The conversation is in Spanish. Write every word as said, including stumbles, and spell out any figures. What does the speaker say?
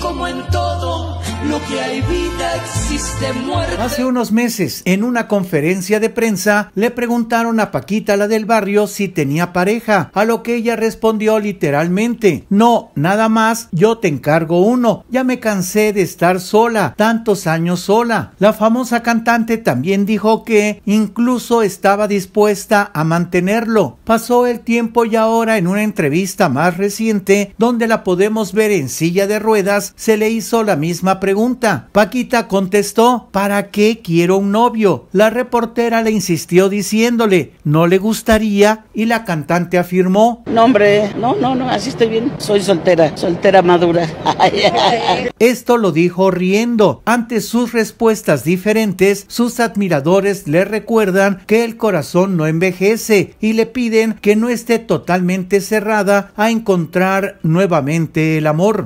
como en todo lo que hay vida existe muerte. Hace unos meses, en una conferencia de prensa, le preguntaron a Paquita, la del barrio, si tenía pareja, a lo que ella respondió literalmente: no, nada más, yo te encargo uno, ya me cansé de estar sola, tantos años sola. La famosa cantante también dijo que incluso estaba dispuesta a mantenerlo. Pasó el tiempo y ahora, en una entrevista más reciente, donde la podemos ver en silla de ruedas, se le hizo la misma pregunta. Paquita contestó: ¿para qué quiero un novio? La reportera le insistió diciéndole: ¿no le gustaría? Y la cantante afirmó: no hombre, no, no, no, así estoy bien, soy soltera, soltera madura. Esto lo dijo riendo. Ante sus respuestas diferentes, sus admiradores le recuerdan que el corazón no envejece y le piden que no esté totalmente cerrada a encontrar nuevamente el amor.